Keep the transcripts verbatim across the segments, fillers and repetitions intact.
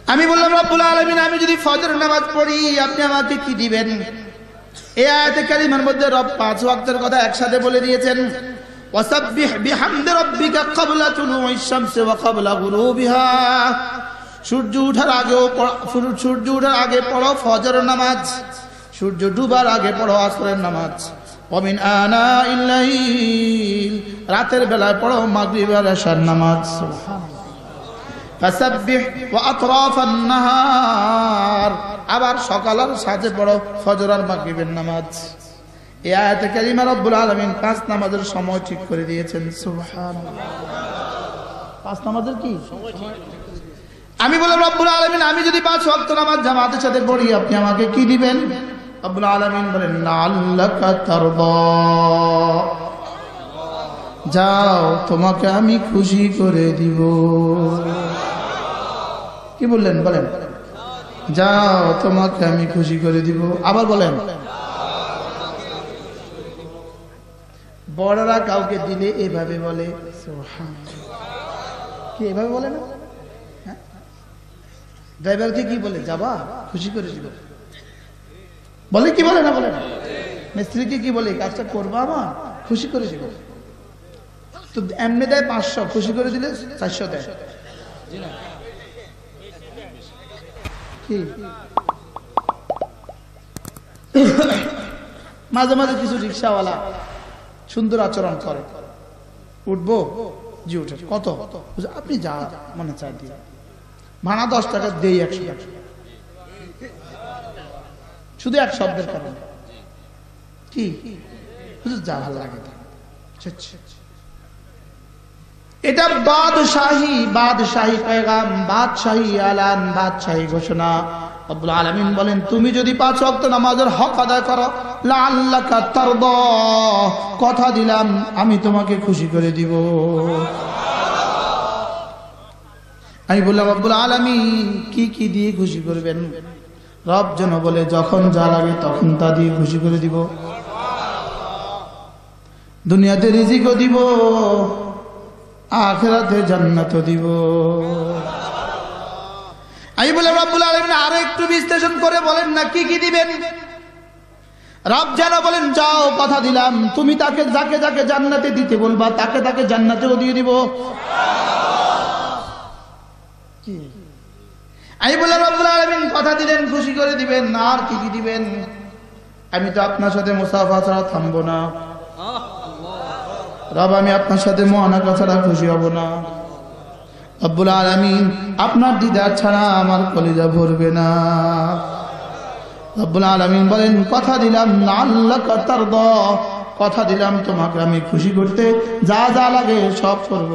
আমি বললাম রব্বুল আলামিন আমি যদি ফজর নামাজ পড়ি আপনি আমাকে কি দিবেন? এই আয়াতে কারিমার মধ্যে রব পাঁচ ওয়াক্তের কথা একসাথে বলে দিয়েছেন। ওয়াসাব্বিহ বিহামদি রাব্বিকা ক্বাবলা তুলুইশ শামসি ওয়া ক্বাবলা গুরুবিহা। সূর্য ওঠার আগেও সূর্য ওঠার আগে পড়ো ফজর নামাজ, সূর্য ডুবার আগে পড়ো আসরের নামাজ। ওয়া মিন আনাইল লাইল, রাতের বেলায় পড়ো মাগরিব আর ইশার নামাজ। ফাসাব্বিহ ওয়া আতরাফান নাহার, আবার সকাল আর সাঁঝে পড়ো ফজর আর মাগরিবের নামাজ। এই আয়াতে কারিমা রব্বুল আলামিন পাঁচ নামাজের সময় ঠিক করে দিয়েছেন। সুবহানাল্লাহ, পাঁচ নামাজের কি সময় ঠিক? আমি বললাম রব্বুল আলামিন আমি যদি পাঁচ ওয়াক্ত নামাজ জামাতের সাথে পড়ি আপনি আমাকে কি দিবেন? রব্বুল আলামিন বলেন লাআল্লাকা তারদা, যাও তোমাকে আমি খুশি করে দিব। কি বললেন? বলেন যাও তোমাকে আমি খুশি করে দিব। আবার বলেন বড়রা কাউকে দিলে এভাবে বলে কি? এভাবে বলে না? ড্রাইভারকে কি বলে? যাবা খুশি করে দিব বলে কি? বলে না? বলে না? মিস্ত্রিকে কি বলে? কাজটা করবা আমার খুশি করে দিব। তো এমনি দেয় পাঁচশো, খুশি করে দিলে চারশো দেয়। কি মাঝে মাঝে কিছু রিক্সাওয়ালা সুন্দর আচরণ করে, উঠবো জি উঠে কত আপনি যা মনে চায় দিয়ে, ভাড়া দশ টাকা দেই একশো টাকা, শুধু এক শব্দের কারণে। কি যা ভালো লাগে এটা বাদশাহী, বাদশাহী পেগাম, বাদশাহী আলান, বাদশাহী ঘোষণা। রব্বুল আলামিন বলেন তুমি যদি পাঁচ ওয়াক্ত নামাজের হক আদায় করো লাআল্লাকা তারদা, কথা দিলাম আমি তোমাকে খুশি করে দিব। আমি বললাম রব্বুল আলামিন কি কি দিয়ে খুশি করবেন? রব যেন বলে যখন যা লাগে তখন তা দিয়ে খুশি করে দিব। দুনিয়াতে রিজিকও দিব, আখিরাতে জান্নাতও দিব। আমি বললাম রব্বুল আলামিন আরো একটু বিশ্লেষণ করে বলেন না কি কি দিবেন? রব যেন বলেন যাও কথা দিলাম তুমি তাকে যাকে যাকে জান্নাতে দিতে বলবা তাকে তাকে জান্নাতেও দিয়ে দিব। আমি বললাম রব্বুল আলামিন কথা দিলেন খুশি করে দিবেন, আর কি কি দিবেন? আমি তো আপনার সাথে মুসাফা ছাড়া থামবো না রব, আমি আপনার সাথে মুআনাকা ছাড়া খুশি হব না। রব্বুল আলামিন আপনার দিদার ছাড়া আমার কলিজা ভরবে না। রব্বুল আলামিন বলেন কথা দিলাম লাআল্লাকা তারদা, কথা দিলাম তোমাকে আমি খুশি করতে যা যা লাগে সব করব।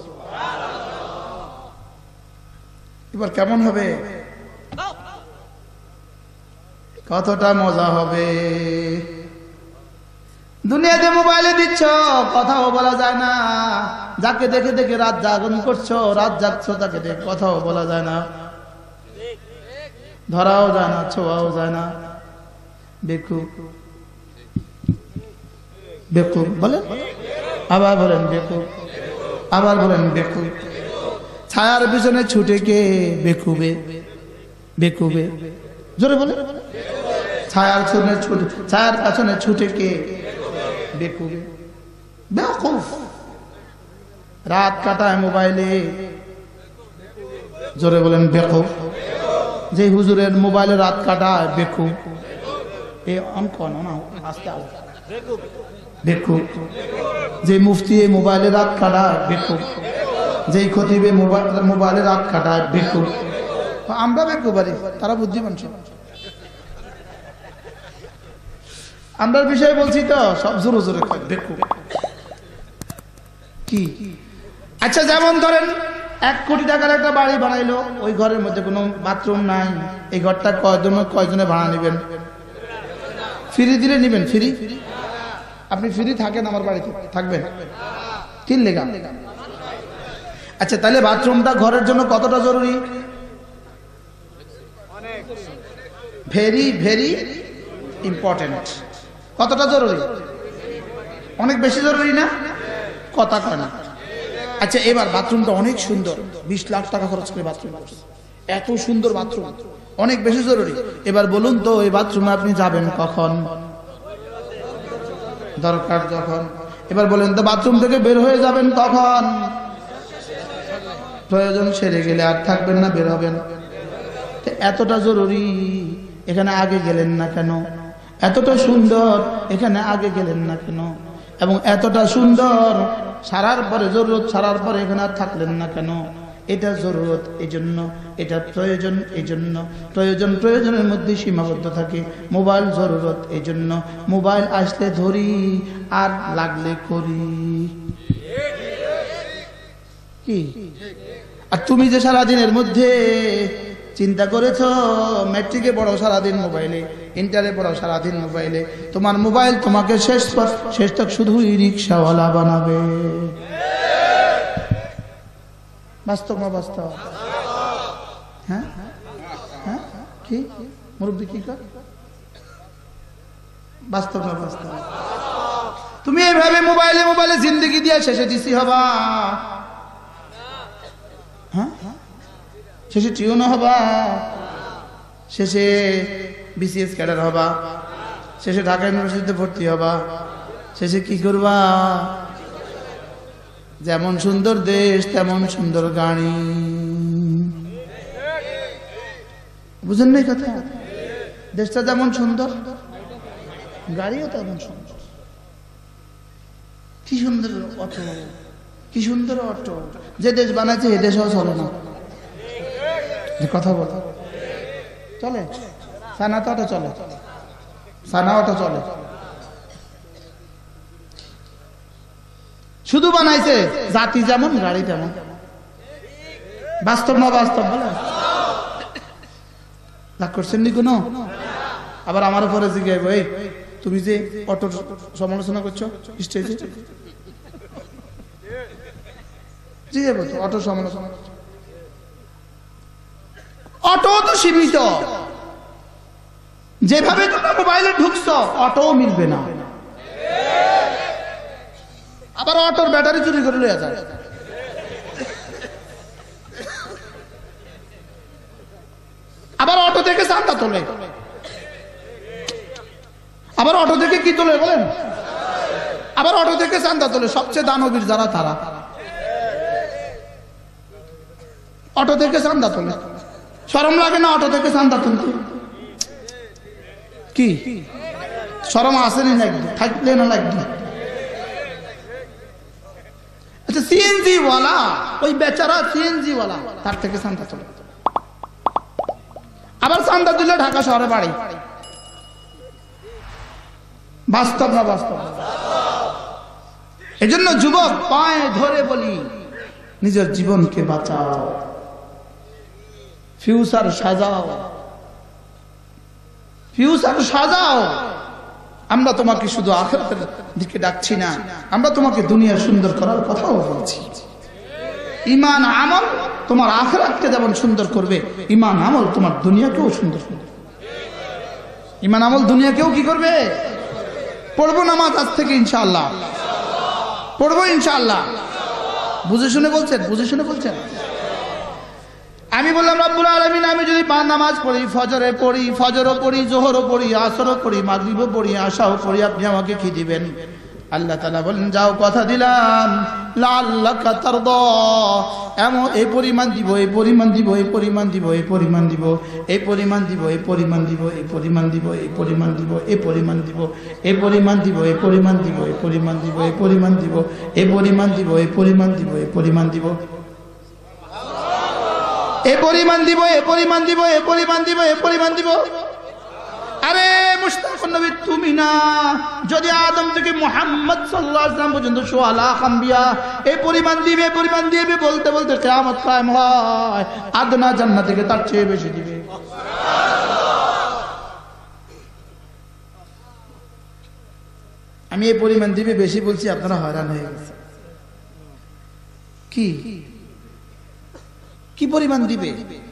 এবার কেমন হবে? কতটা মজা হবে? দুনিয়াতে মোবাইলে দিচ্ছ কথাও বলা যায় না, যাকে দেখে দেখে রাত জাগরণ করছো, রাত জাগছো তাকে দেখে কথাও বলা যায় না, ধরাও যায় না, ছোঁয়াও যায় না। বেকুব বেকুব বলেন, আবার বলেন বেকুব, আবার বলেন বেকুব। ছায়ার পিছনে ছুটে কে? বেকুবে, বেকুবে জোরে বলে। ছায়ার পিছনে ছুটে, ছায়ার পিছনে ছুটে কে? বেকুবে, বেকুব। রাত কাটায় মোবাইলে, জোরে বলেন বেকুব। যে হুজুরের মোবাইলে রাত কাটায় বেকুব। এই অঙ্ক না আস্তে আস্তে বেকুব। যে মুফতি মোবাইলে রাত কাটায় বেকুব। যেই খতিবে মোবাইলে রাত কাটায় বেকুব। আমরা বেকুবারি, তারা বুদ্ধিমান সব। আমরা বিষয় বলছি তো সব জোরে জোরে বেকুব। কি আচ্ছা যেমন ধরেন এক কোটি টাকার একটা বাড়ি বানাইলো, ওই ঘরের মধ্যে কোনো বাথরুম নাই, এই ঘরটা কয়জন কয়জনে ভাড়া নেবেন? ফ্রি দিলে নিবেন? ফ্রি? আপনি ফ্রি থাকেন আমার বাড়িতে থাকবেন? তিন লেগা। আচ্ছা তাহলে বাথরুমটা ঘরের জন্য কতটা জরুরি? Very very important. কতটা জরুরি? অনেক বেশি জরুরি না? কথা কয় না। আচ্ছা এবার বাথরুমটা অনেক সুন্দর, বিশ লাখ টাকা খরচ করে বাথরুম করছে, এত সুন্দর বাথরুম, অনেক বেশি জরুরি। এবার বলুন তো এই বাথরুমে আপনি যাবেন কখন? দরকার যখন। এবার বলেন তো বাথরুম থেকে বের হয়ে যাবেন কখন? প্রয়োজন সেরে গেলে। আর থাকবেন না, বের হবেন। এতটা জরুরি, এখানে আগে গেলেন না কেন? এতটা সুন্দর, এখানে আগে গেলেন না কেন? এবং এতটা সুন্দর সারার পরে, জরুরত সারার পরে এখানে আর থাকলেন না কেন? এটা জরুরত এই জন্য, এটা প্রয়োজন এই জন্য। প্রয়োজন প্রয়োজনের মধ্যে সীমাবদ্ধ থাকে। মোবাইল জরুরত এই জন্য, মোবাইল আসলে ধরি আর লাগলে করি। কি? আর তুমি যে সারাদিনের মধ্যে চিন্তা করেছো ম্যাট্রিকে পড়ো সারাদিন মোবাইলে, ইন্টারে পড়ো সারাদিন মোবাইলে, তোমার মোবাইল তোমাকে শেষ শেষ তক শুধুই রিক্সাওয়ালা বানাবে। বাস্তব না বাস্তব? হ্যাঁ হ্যাঁ কি মুরব্বী কি কর? বাস্তব না বাস্তব? তুমি এইভাবে মোবাইলে মোবাইলে জিন্দগি দিয়ে শেষে ডিসি হবা, হ্যাঁ শেষে টিউন হবা, শেষে বিসিএস ক্যাডার হবা, শেষে ঢাকা ইউনিভার্সিটিতে ভর্তি হবা, শেষে কি করবা? যেমন সুন্দর দেশ তেমন সুন্দর গাড়ি। বুঝেন নাই কথা? দেশটা যেমন সুন্দর, গাড়িও তেমন সুন্দর। কি সুন্দর অটো, কি সুন্দর অটো। যে দেশ বানাচ্ছে এ দেশেও চলে না। কথা বল, চলে? সানা তো অটো চলে, সানা অটো চলে। শুধু বানাইছে, জাতি যেমন গাড়ি তেমন। বাস্তব না বাস্তব বলে? রাগ করছেন নি কোনো? আবার আমার উপরে জিজ্ঞাসা, এই তুমি যে অটোর সমালোচনা করছো স্টেজে, জিজ্ঞাসা বলছো অটোর সমালোচনা করছো। অটো তো সীমিত, যেভাবে তোমরা মোবাইলে ঢুকছো অটো মিলবে না। আবার অটোর ব্যাটারি চুরি করে লইয়া যায়। আবার অটো থেকে চাঁদা তোলে, আবার অটো থেকে কি তোলে বলেন? আবার অটো থেকে চাঁদা তোলে। সবচেয়ে দানবীর যারা তারা অটো থেকে চাঁদা তোলে। শরম লাগে না অটো থেকে চাঁদা তুলতে? কি শরম আসেনি? লাগবে, থাকলে না লাগবে। আচ্ছা সিএনজি ওয়ালা, ওই বেচারা সিএনজি ওয়ালা, তার থেকে চাঁদা তোলে। আবার চাঁদা দিলে ঢাকা শহরে বাড়ি। বাস্তব না বাস্তব? এজন্য যুবক পায়ে ধরে বলি, নিজের জীবনকে বাঁচাও, ফিউচার সাজাও, ফিউচার সাজাও। আমরা তোমাকে শুধু আখিরাতের দিকে ডাকছি না, আমরা তোমাকে দুনিয়া সুন্দর করার কথাও বলছি। ঈমান আমল তোমার আখিরাতকে যেমন সুন্দর করবে, ঈমান আমল তোমার দুনিয়াকেও সুন্দর করবে। ঈমান আমল দুনিয়াকেও কি করবে? পড়বো নামাজ আজ থেকে ইনশাআল্লাহ, পড়বো ইনশাআল্লাহ। বুঝে শুনে বলছেন? বুঝে শুনে বলছেন? আমি বললাম রব্বুল আলামিন, আমি যদি পাঁচ নামাজ পড়ি, ফজরে পড়ি, ফজরও পড়ি, জোহরও পড়ি, আসরও পড়ি, মাগরিবও পড়ি, আশাও পড়ি, আপনি আমাকে কি দিবেন? আল্লাহ তাআলা বলেন, যাও কথা দিলাম, লাআল্লাকা তারদা, এমন এই পরিমাণ দিব, এই পরিমাণ দিব, এই পরিমাণ দিব, এই পরিমাণ দিব, এই পরিমাণ দিব, এই পরিমাণ দিব, এই পরিমাণ দিব, এই পরিমাণ দিব, এই পরিমাণ দিব, এই পরিমাণ দিব, এই পরিমাণ দিব, এই পরিমাণ দিব, এই পরিমাণ দিব, এই পরিমাণ দিব, এই পরিমাণ দিব, এই পরিমাণ দিব, এ পরিমাণ দিব, এ পরিমাণ দিব, এ পরিমাণ দিব, এ পরিমাণ দিব। আরে মুশতাকুন নবী তুমি না, যদি আদম থেকে মুহাম্মদ সাল্লাল্লাহু আলাইহি ওয়াসাল্লাম পর্যন্ত সোয়া লাখ আম্বিয়া এই পরিমাণ দিবে, পরিমাণ দিবে, বলতে বলতে কিয়ামত কায়েম হয়, আদনা জান্নাত থেকে তার চেয়ে বেশি দিবে। আমি এই পরিমাণ দিবে বেশি বলছি, আপনারা হয়রান হয়ে গেছে। কি কি পরিমাণ দিবে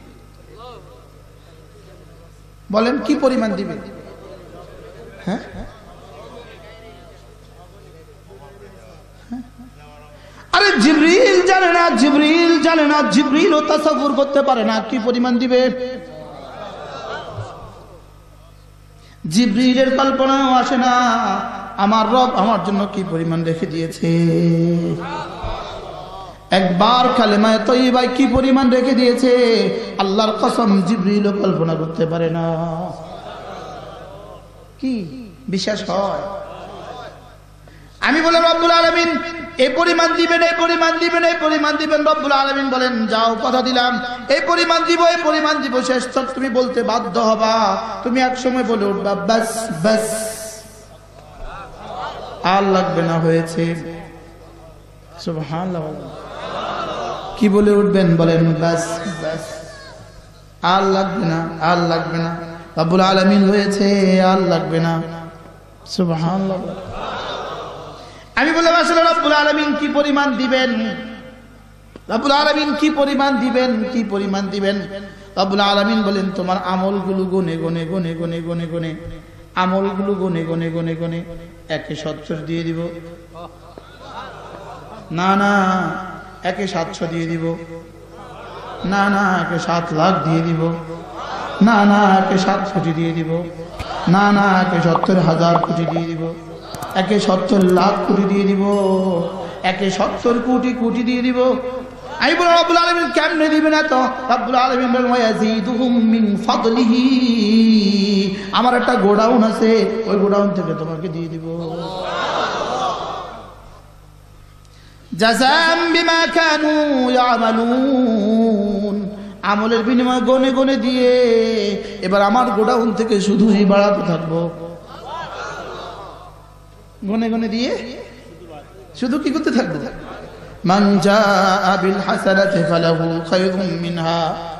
বলেন? কি পরিমাণ দিবে? হ্যাঁ আরে জিবরিল জানে না, জিবরিল জানে না, জিবরিল ও তাসাব্বুর করতে পারে না কি পরিমাণ দিবে। জিবরিলের কল্পনাও আসে না আমার রব আমার জন্য কি পরিমাণ রেখে দিয়েছে। একবার কালেমায়ে তয়্যিবা কি পরিমাণ রেখে দিয়েছে আল্লাহর কসম জিবরিলও কল্পনা করতে পারে না। কি বিশ্বাস হয়? আমি বলে রব্বুল আলামিন এই পরিমাণ দিবেন, এই পরিমাণ দিবেন, এই পরিমাণ দিবেন। রব্বুল আলামিন বলেন যাও কথা দিলাম এই পরিমাণ দিব, এই পরিমাণ দিব। শেষ তক তুমি বলতে বাধ্য হবা, তুমি এক সময় বলে উঠবা বাস বাস আর লাগবে না, হয়েছে। সুবহানাল্লাহ। কি বলে উঠবেন? বলেন বাস বাস আর লাগবে না, আর লাগবে না। রব্বুল আলামিন হয়েছে, আর লাগবে না। সুবহানাল্লাহ। আমি বললাম আসলে রব্বুল আলামিন কি পরিমাণ দিবেন, রব্বুল আলামিন কি পরিমাণ দিবেন, কি পরিমাণ দিবেন। রব্বুল আলামিন বলেন তোমার আমলগুলো গনে গনে গনে গনে গনে গনে আমলগুলো গনে গনে গনে গনে একে সত্তর দিয়ে দিব, না না একে সাতশো দিয়ে দিব, না না একে সাত লাখ দিয়ে দিব, না না একে সাত কোটি দিয়ে দিব, না না একে সত্তর হাজার কোটি দিয়ে দিব, একে সত্তর লাখ কোটি দিয়ে দিব, একে সত্তর কোটি কোটি দিয়ে দিব। আমি বলি রব্বুল আলামিন কেমনে দিবেন? এত রব্বুল আলামিন বলেন ওয়ায়াজিদুহুম মিন ফাদলিহি, আমার একটা গোডাউন আছে ওই গোডাউন থেকে তোমাকে দিয়ে দিব। জাযাম বিমা কানু ইয়ামালুন, আমলের বিনিময়ে গনে গনে দিয়ে এবার আমার গোডাউন থেকে শুধুই বাড়াতে থাকবো, গনে গনে দিয়ে শুধু কি করতে থাকবো। মান জাআ বিল হাসানাতি ফালাহু খায়রুম মিনহা